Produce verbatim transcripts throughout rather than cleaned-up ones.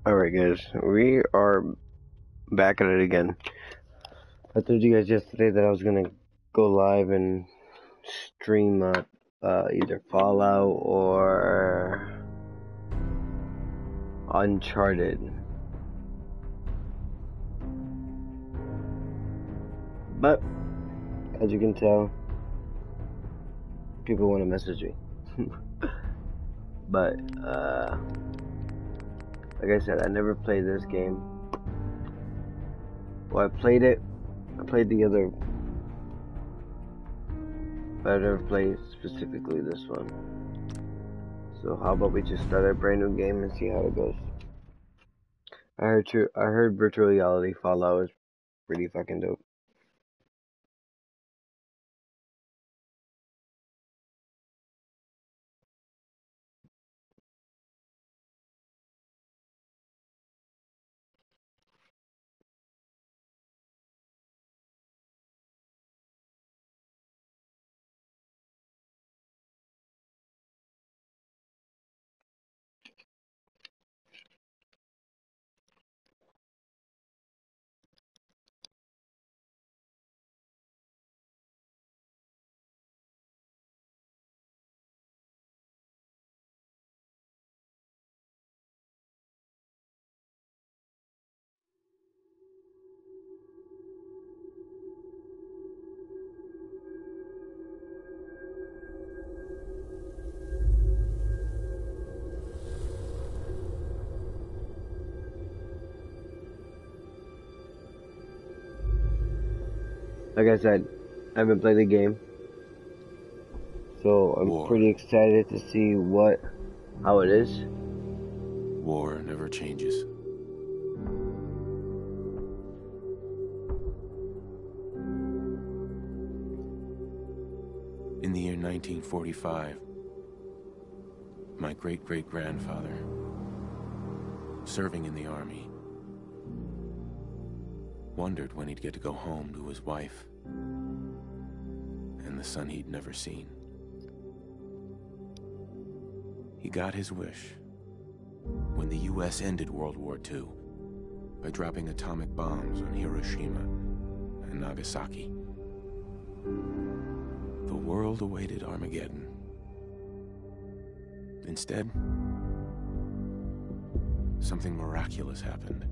Alright guys, we are back at it again. I told you guys yesterday that I was gonna go live and stream uh, uh, either Fallout or Uncharted. But, as you can tell, people want to message me. But, uh, like I said, I never played this game. Well, I played it. I played the other, but I never played specifically this one. So how about we just start a brand new game and see how it goes. I heard true, I heard virtual reality Fallout is pretty fucking dope. Like I said, I haven't played the game, so I'm War. pretty excited to see what, how it is. War never changes. In the year nineteen forty-five, my great-great-grandfather, serving in the army, wondered when he'd get to go home to his wife and the son he'd never seen. He got his wish when the U S ended World War Two by dropping atomic bombs on Hiroshima and Nagasaki. The world awaited Armageddon. Instead, something miraculous happened.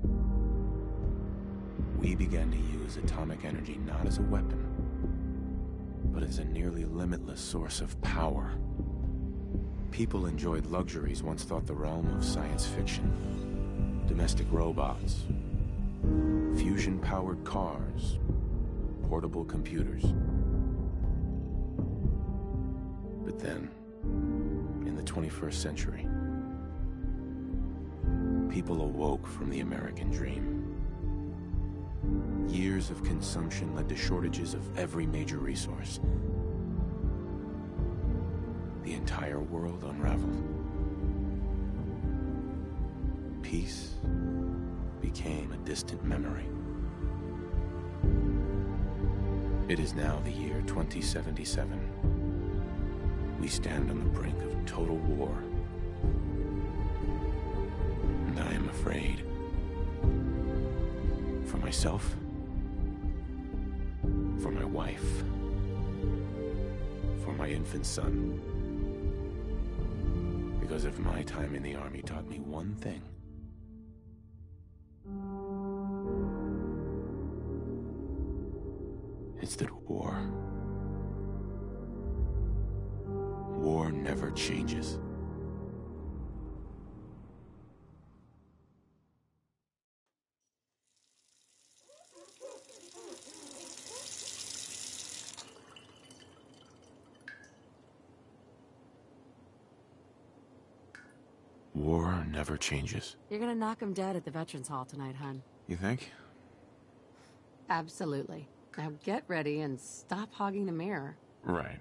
We began to use atomic energy not as a weapon, but as a nearly limitless source of power. People enjoyed luxuries once thought the realm of science fiction. Domestic robots, fusion-powered cars, portable computers. But then, in the twenty-first century, people awoke from the American dream. Years of consumption led to shortages of every major resource. The entire world unraveled. Peace became a distant memory. It is now the year twenty seventy-seven. We stand on the brink of total war. And I am afraid. For myself, for my wife, for my infant son. Because if my time in the army taught me one thing, it's that war, war never changes. War never changes. You're gonna knock him dead at the Veterans Hall tonight, hun. You think? Absolutely. Now get ready and stop hogging the mirror. Right.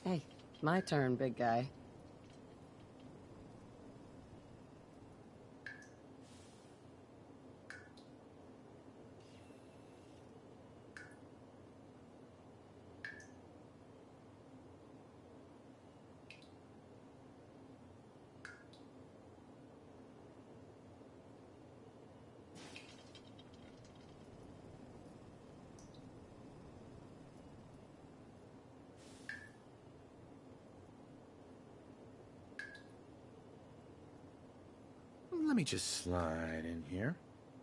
Hey, my turn, big guy. Let me just slide in here.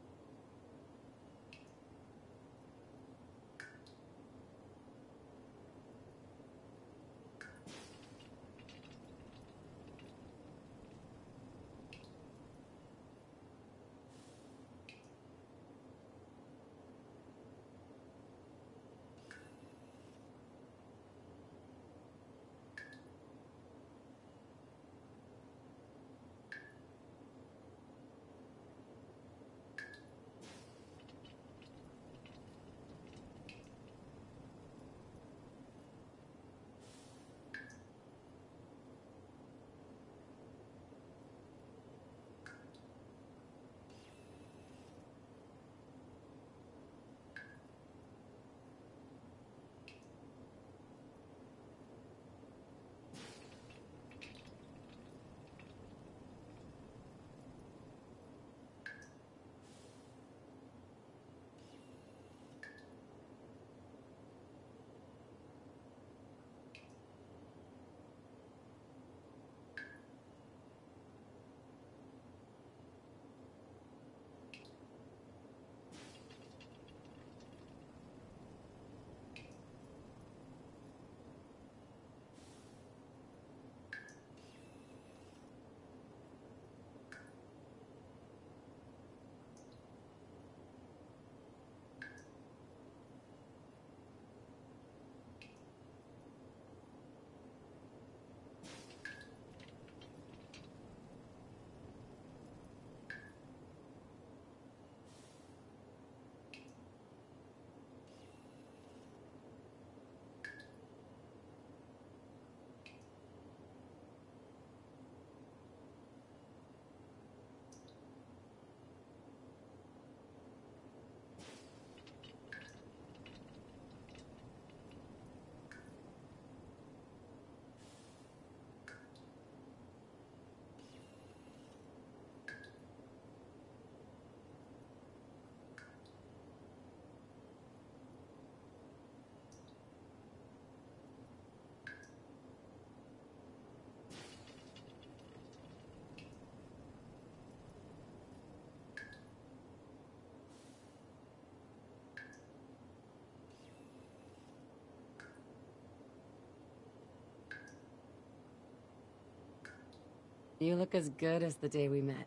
You look as good as the day we met.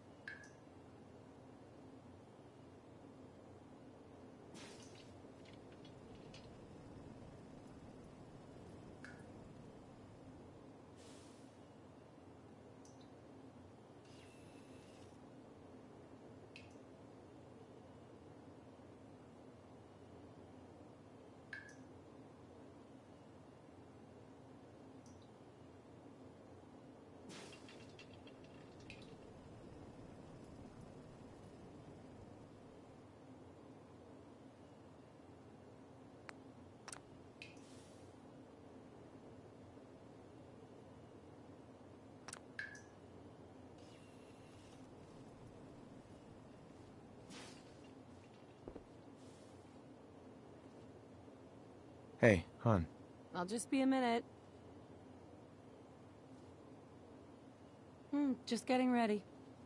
Hey, hon. I'll just be a minute. Hmm, just getting ready.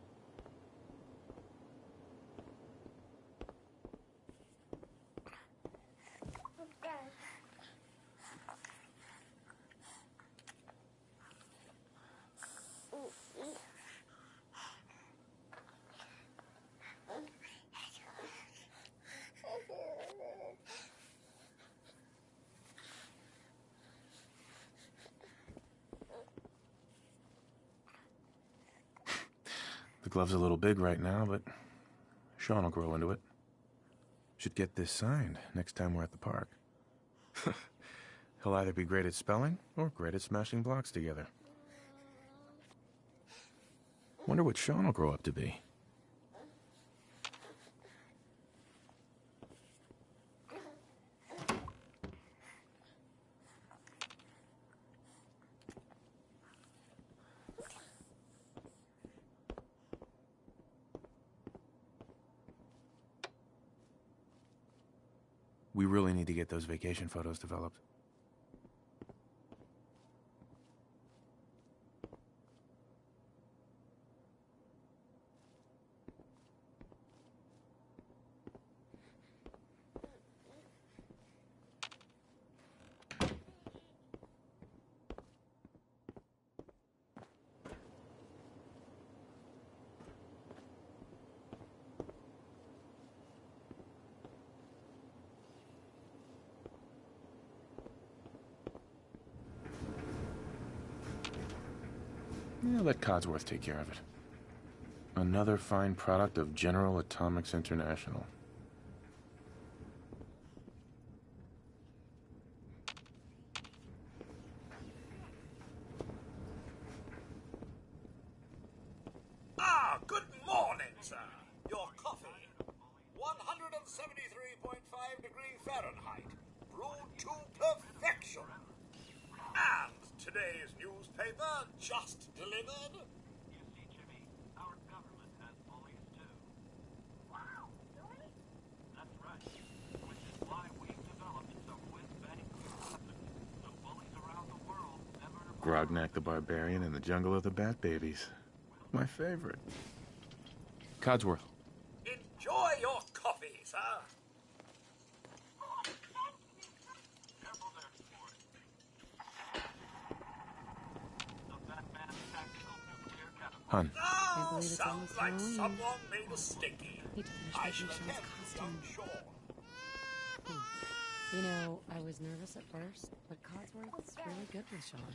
The glove's a little big right now, but Sean will grow into it. Should get this signed next time we're at the park. He'll either be great at spelling or great at smashing blocks together. Wonder what Sean will grow up to be. We really need to get those vacation photos developed. Yeah, let Codsworth take care of it. Another fine product of General Atomics International. Ah, good morning, sir. Your coffee. one hundred seventy-three point five degree Fahrenheit. Brewed to perfection. And today's newspaper just delivered. You see, Jimmy, our government has bullies too. Wow, really? That's right. Which is why we've developed some whiz-bang weapons. So bullies around the world never... Grognak the Barbarian in the Jungle of the Bat Babies. My favorite. Codsworth. Enjoy your coffee, sir. Careful there, sport. The Batman Tactical Nuclear Catapult. Hun. Ah, believe it's sounds almost like Halloween. someone made a sticky. Need to finish I making shall Sean's attend to costume. young Sean. You know, I was nervous at first, but Codsworth is really good with Sean.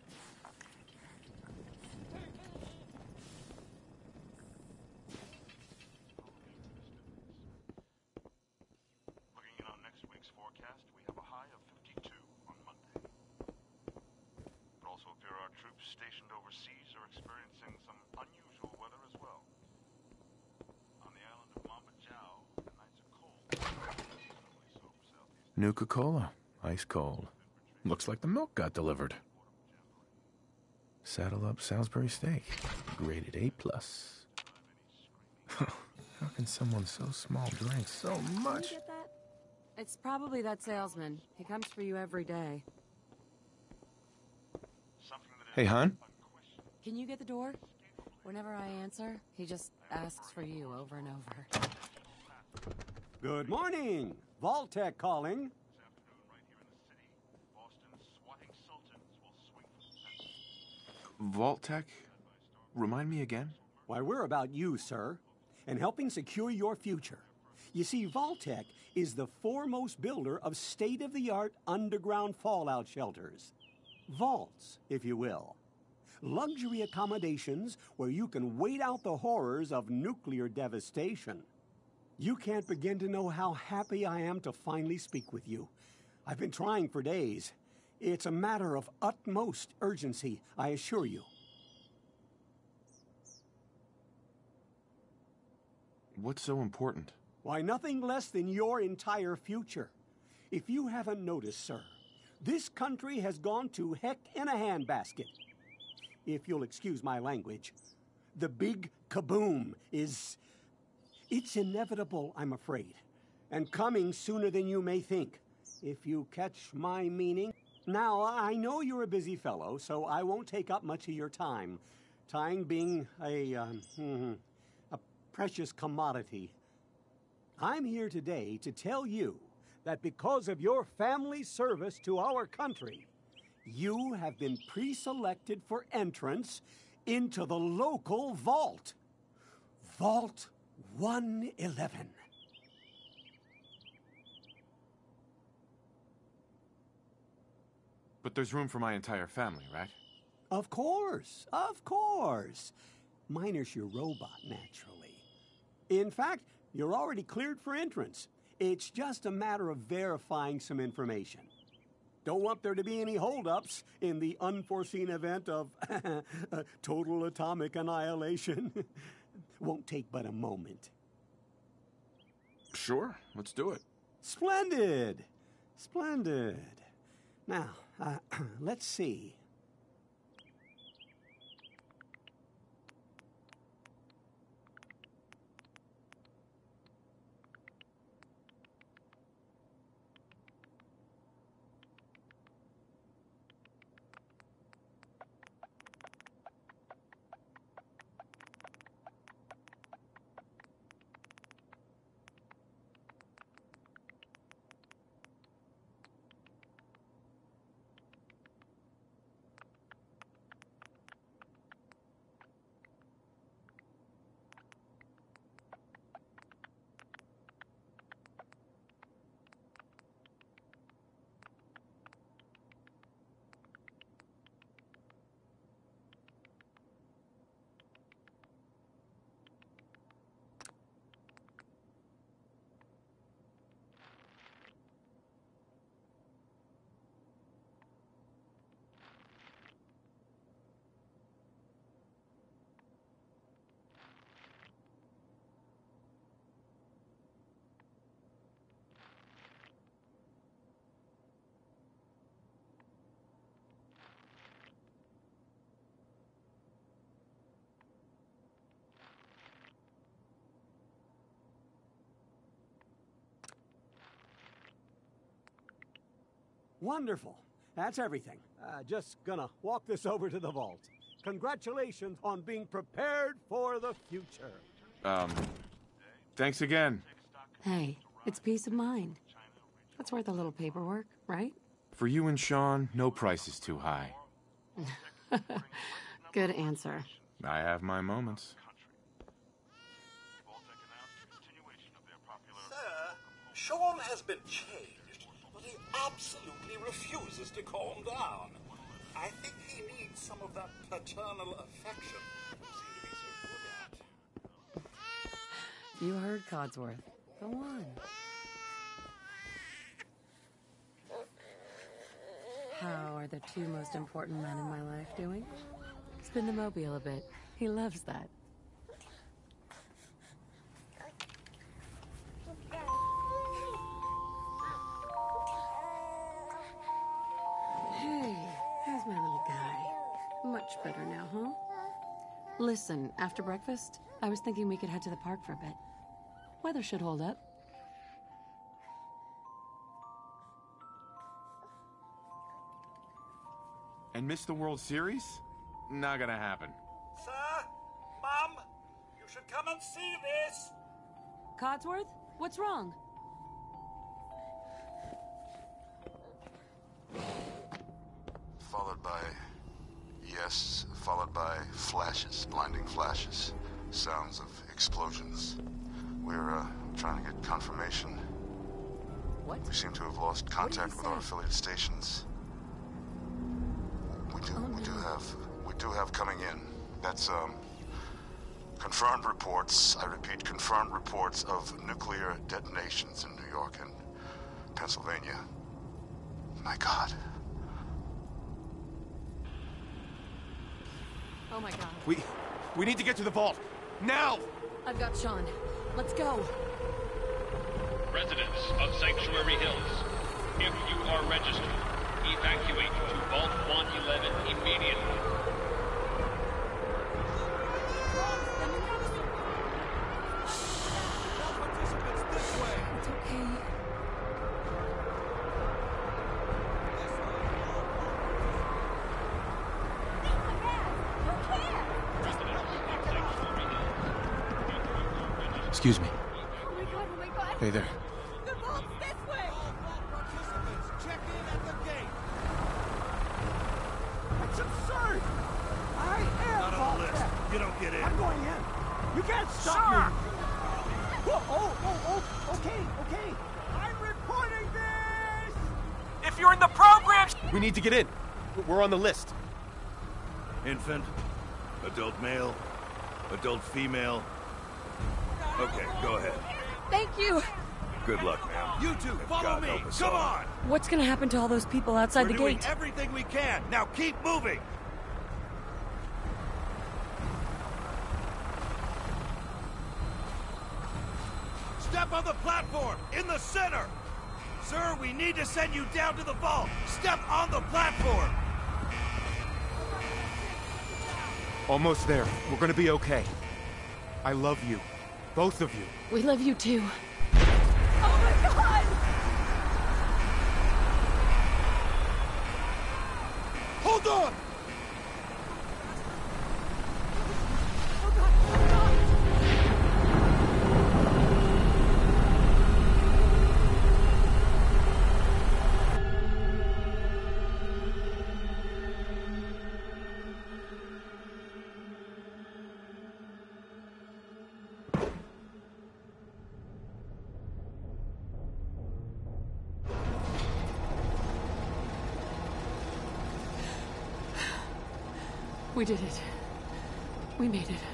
Looking in on next week's forecast, we have a high of fifty-two on Monday. It also appears our troops stationed overseas are experiencing some unusual weather as well. On the island of Mambajau, the nights are cold. Seasonally so for southeast. Nuka-Cola. Ice cold. Looks like the milk got delivered. Saddle up Salisbury steak. Graded A plus. How can someone so small drink so Can you much? get that? It's probably that salesman. He comes for you every day. Something that is Hey, hon? unquestioned. Can you get the door? Whenever I answer, he just asks for you over and over. Good morning. Vault-Tec calling. This afternoon, right here in the city, Boston's swatting sultans will swing from the fence. Vault-Tec? Remind me again? Why, we're about you, sir, and helping secure your future. You see, Vault-Tec is the foremost builder of state-of-the-art underground fallout shelters. Vaults, if you will. Luxury accommodations where you can wait out the horrors of nuclear devastation. You can't begin to know how happy I am to finally speak with you. I've been trying for days. It's a matter of utmost urgency, I assure you. What's so important? Why, nothing less than your entire future. If you haven't noticed, sir, this country has gone to heck in a handbasket. If you'll excuse my language, the big kaboom is... It's inevitable, I'm afraid, and coming sooner than you may think, if you catch my meaning. Now, I know you're a busy fellow, so I won't take up much of your time. Time being a, um, hmm, a precious commodity. I'm here today to tell you that because of your family service to our country, you have been pre-selected for entrance into the local vault. Vault one eleven. But there's room for my entire family, right? Of course, of course. Minus your robot, naturally. In fact, you're already cleared for entrance. It's just a matter of verifying some information. Don't want there to be any holdups in the unforeseen event of total atomic annihilation. Won't take but a moment. Sure, let's do it. Splendid! Splendid. Now, uh, let's see. Wonderful. That's everything. Uh, just gonna walk this over to the vault. Congratulations on being prepared for the future. Um, thanks again. Hey, it's peace of mind. That's worth a little paperwork, right? For you and Sean, no price is too high. Good answer. I have my moments. Sir, Sean has been changed, but he absolutely refuses to calm down. I think he needs some of that paternal affection you seem to be so good at. You heard Codsworth. Go on. How are the two most important men in my life doing? Spin the mobile a bit. He loves that. Hey, how's my little guy? Much better now, huh? Listen, after breakfast, I was thinking we could head to the park for a bit. Weather should hold up. And miss the World Series? Not gonna happen. Sir, Mum, you should come and see this. Codsworth, what's wrong? Followed by yes, followed by flashes, blinding flashes, sounds of explosions. We're uh, trying to get confirmation. What? We seem to have lost contact with our affiliate stations. We do, Oh, we do no. have, we do have coming in. That's um, confirmed reports. I repeat, confirmed reports of nuclear detonations in New York and Pennsylvania. My God. Oh my god. We... we need to get to the vault! Now! I've got Sean. Let's go. Residents of Sanctuary Hills, if you are registered, evacuate to Vault one eleven immediately. It's okay. Excuse me. Oh my god, oh my god! Hey there. The vault's this way! Check in at the gate. That's absurd! I am Not on the vault list. tech. You don't get in. I'm going in. You can't stop me. Whoa, oh, oh, oh, okay, okay. I'm reporting this! If you're in the program... We need to get in. We're on the list. Infant, adult male, adult female. Okay, go ahead. Thank you. Good luck, ma'am. You two, And follow God me! help us Come all. on! What's gonna happen to all those people outside We're the doing gate? everything we can. Now keep moving! Step on the platform! In the center! Sir, we need to send you down to the vault! Step on the platform! Almost there. We're gonna be okay. I love you. Both of you. We love you too. Oh my god! Hold on! We did it. We made it.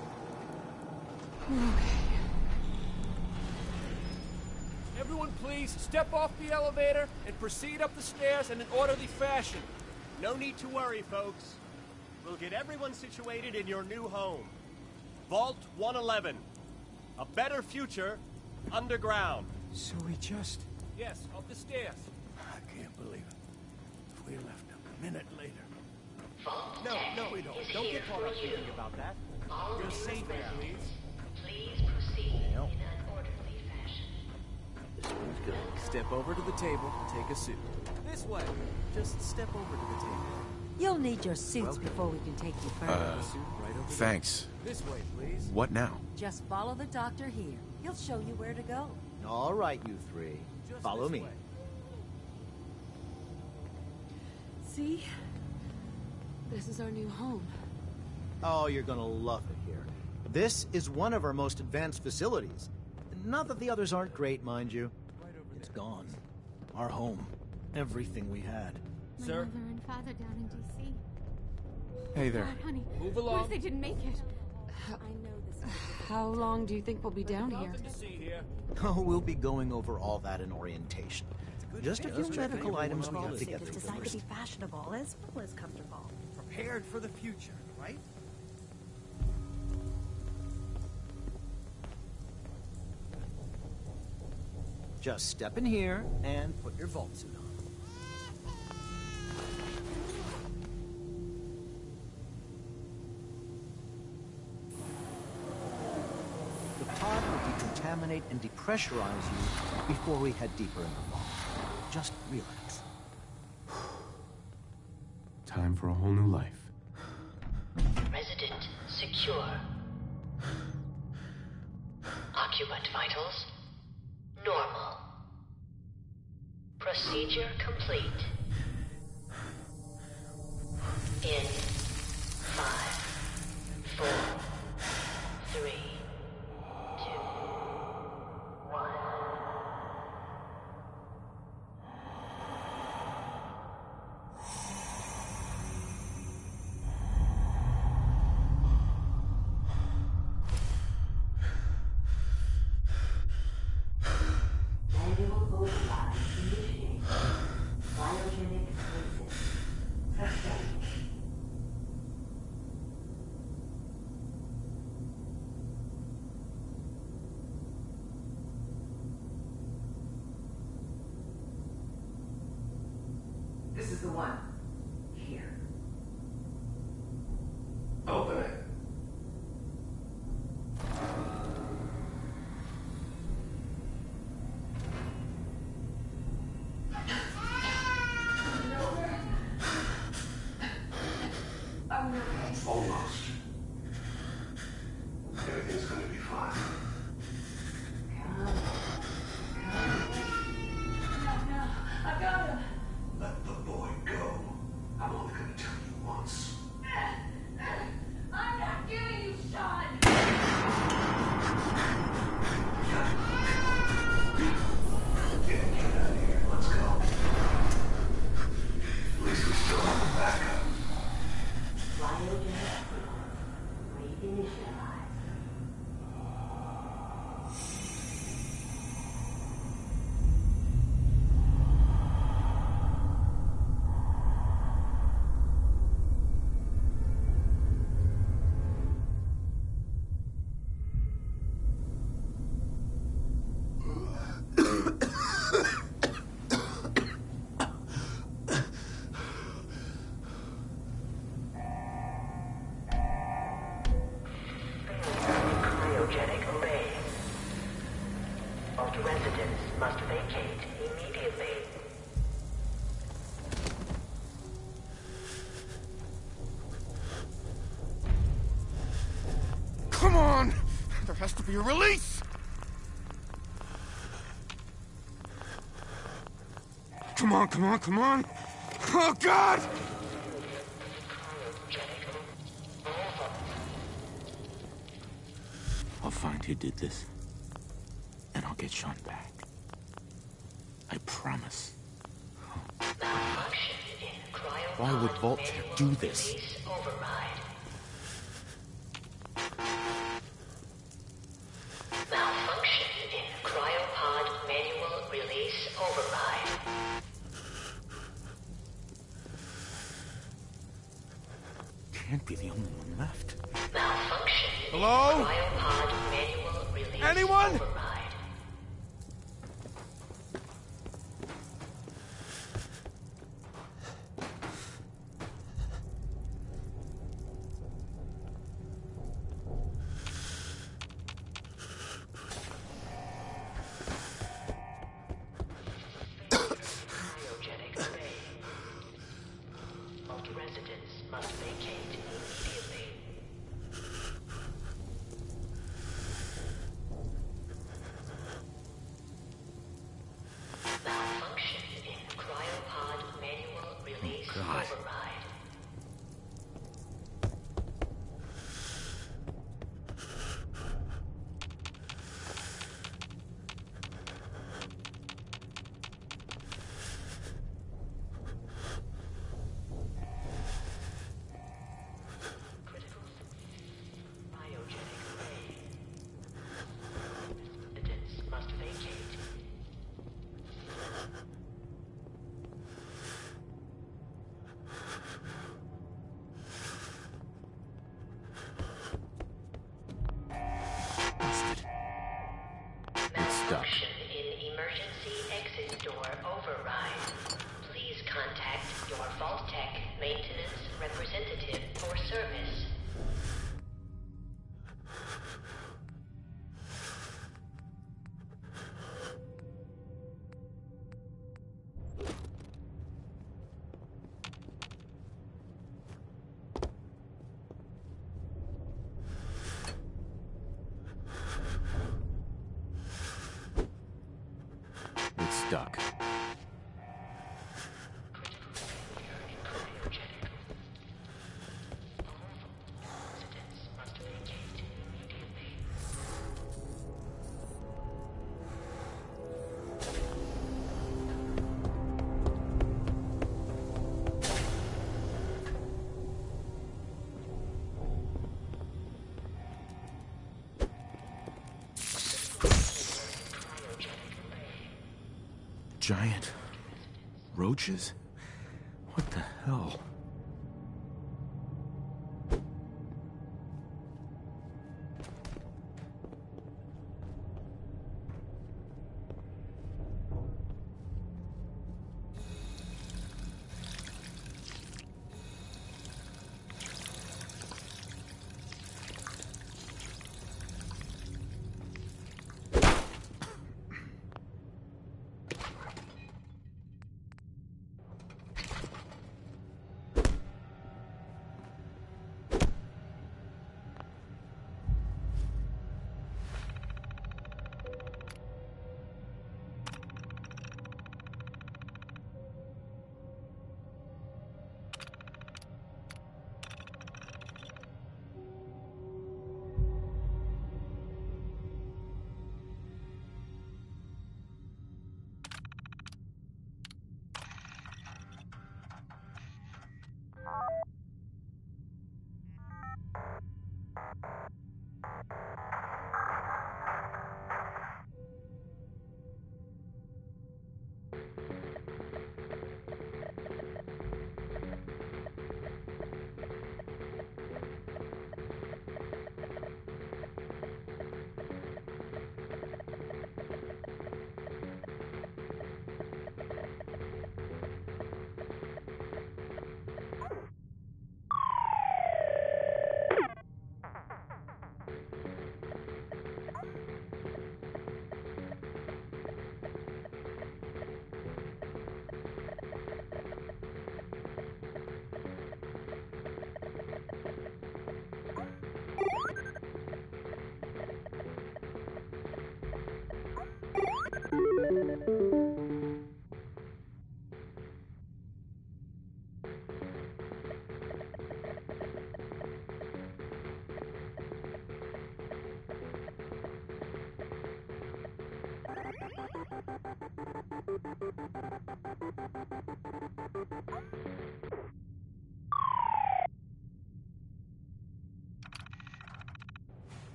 We're okay. Everyone please, step off the elevator and proceed up the stairs in an orderly fashion. No need to worry, folks. We'll get everyone situated in your new home. Vault one eleven. A better future underground. So we just... Yes, up the stairs. I can't believe it. If we left a minute later. No, no, we don't. Don't get caught up thinking about that. You're safe here, please. Please proceed in an orderly fashion. This one's good. Step over to the table, take a suit. This way. Just step over to the table. You'll need your suits before we can take you further. Uh, thanks. This way, please. What now? Just follow the doctor here. He'll show you where to go. All right, you three. Just Follow me. way. See? This is our new home. Oh, you're gonna love it here. This is one of our most advanced facilities. Not that the others aren't great, mind you. It's gone. Our home. Everything we had. My Sir? mother and father down in D C. Hey there. God, honey. Move What along. if they didn't make it? How long do you think we'll be down here? Nothing to see here. Oh, we'll be going over all that in orientation. Just a few medical items we have to get It's through designed to be first. fashionable as well as comfortable. Prepared for the future, right? Just step in here and put your vault suit on. The pod will decontaminate and depressurize you before we head deeper in the vault. Just relax. Time for a whole new life. Resident secure. Occupant vitals normal. Procedure complete. In five, four, three, two, one. Manual override initiated. Biogenic process. Suspect. This is the one. Here. Open it. Almost. Everything's going to be fine. I got him. Let the boy go. I'm only going to tell you once. I'm has to be a release! Come on, come on, come on! Oh, God! I'll find who did this, and I'll get Sean back. I promise. Why would Vault-Tec do this? Malfunction in cryopod manual release override. Can't be the only one left. Malfunction. Hello? Cryopod manual release Anyone? override. Cryogenic array. Vault residents must vacate immediately. Malfunction in cryopod manual release God. override. Critical cryogenic array. Residents must vacate. It's stuck. Malfunction in emergency exit door override. Please contact your Vault-Tec maintenance representative for service. It's stuck. Residents must vacate immediately. Giant roaches? What the hell?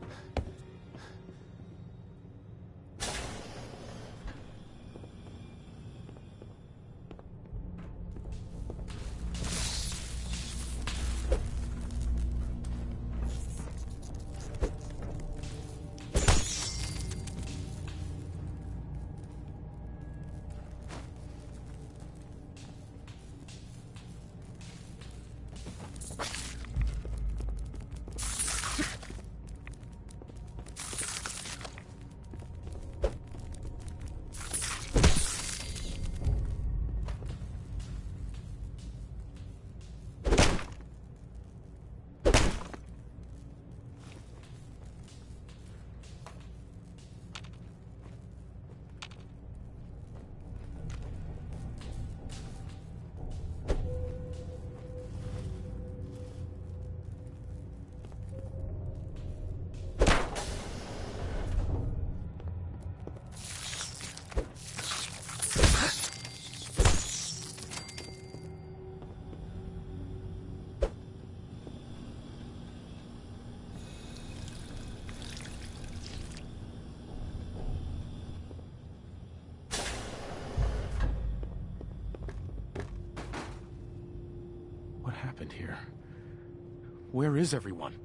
What happened here? Where is everyone?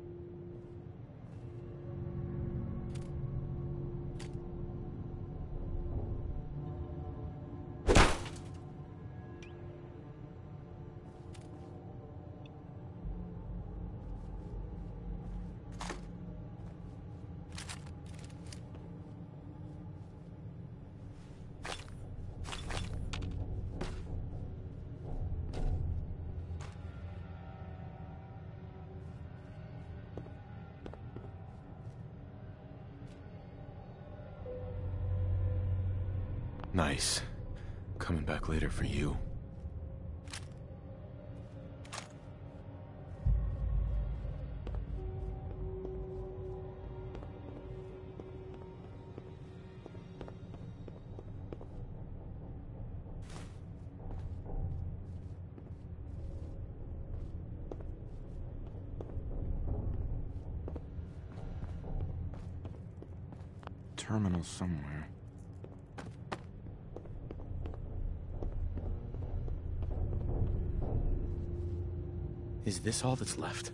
Nice. Coming back later for you. Terminal somewhere. Is this all that's left?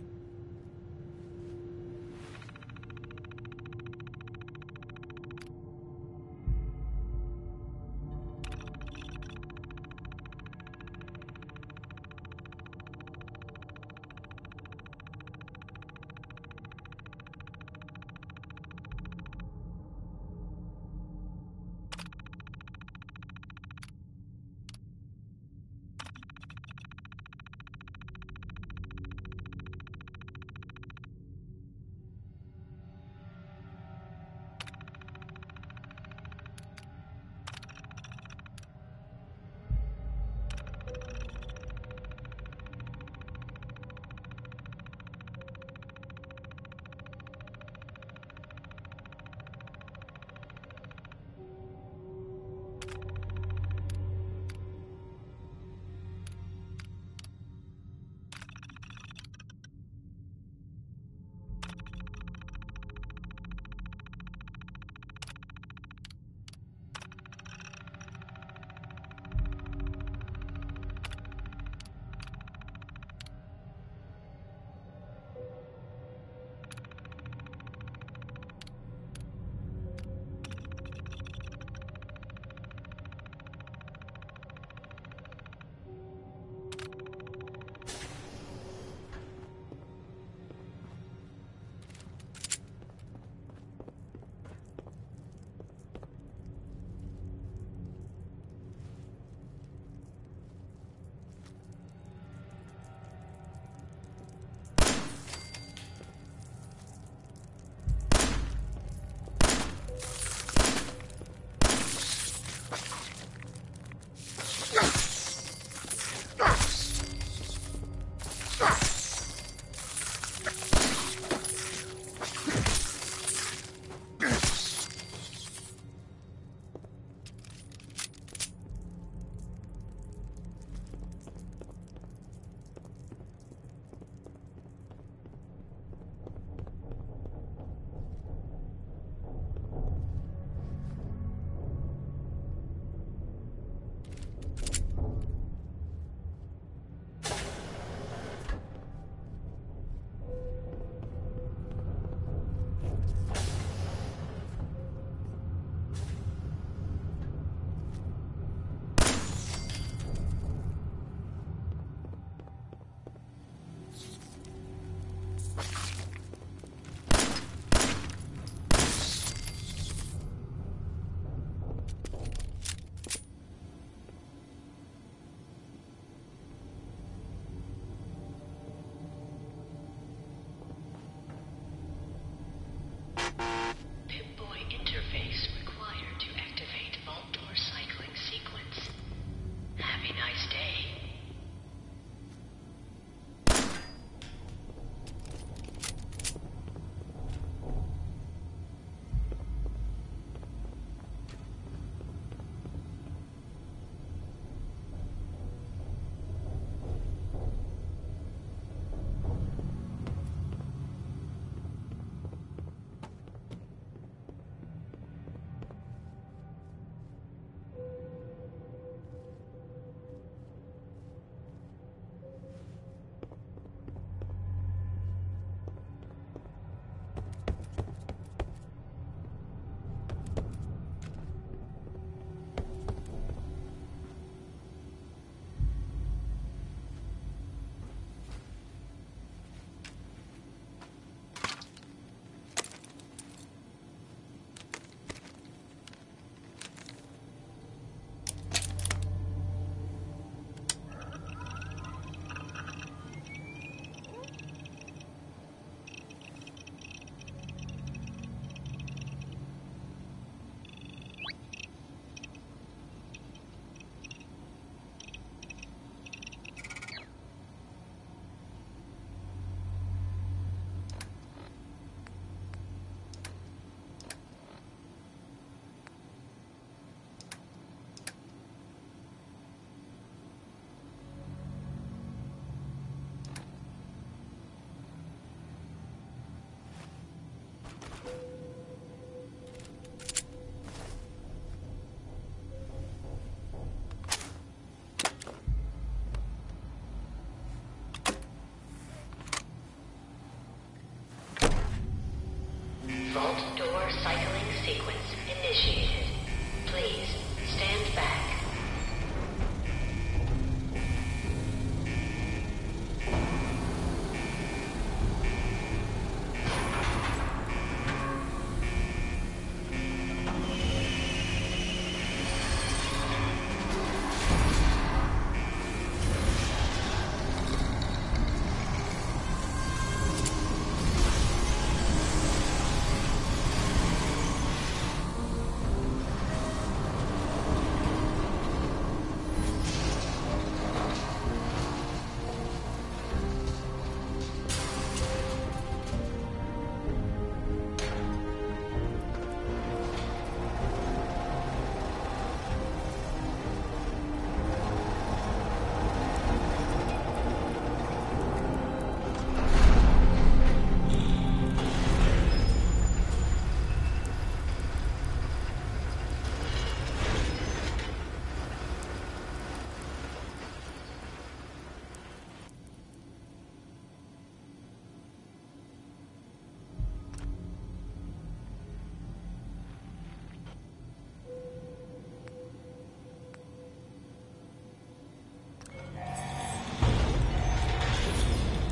Vault door cycling sequence initiated. Please stand back.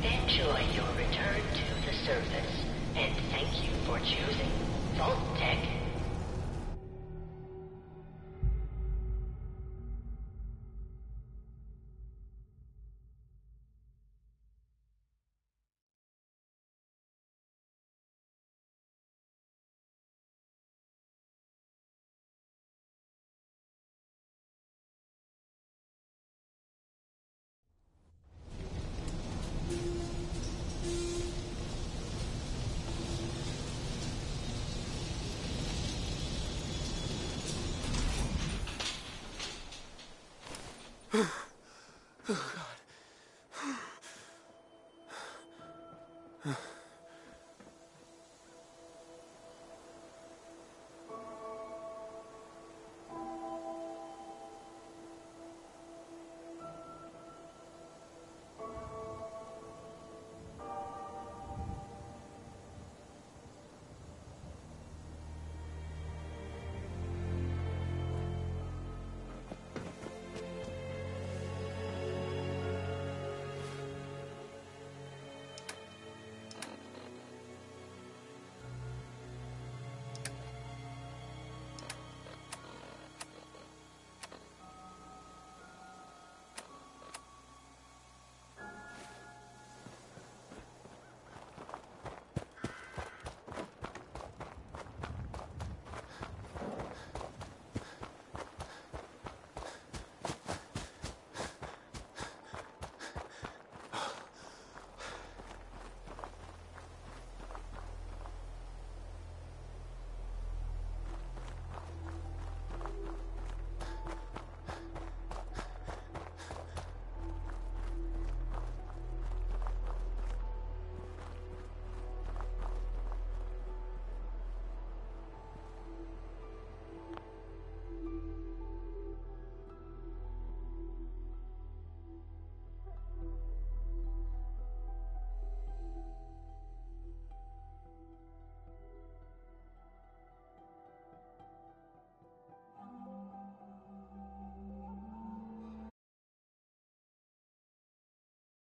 Enjoy your return to the surface, and thank you for choosing Vault Tech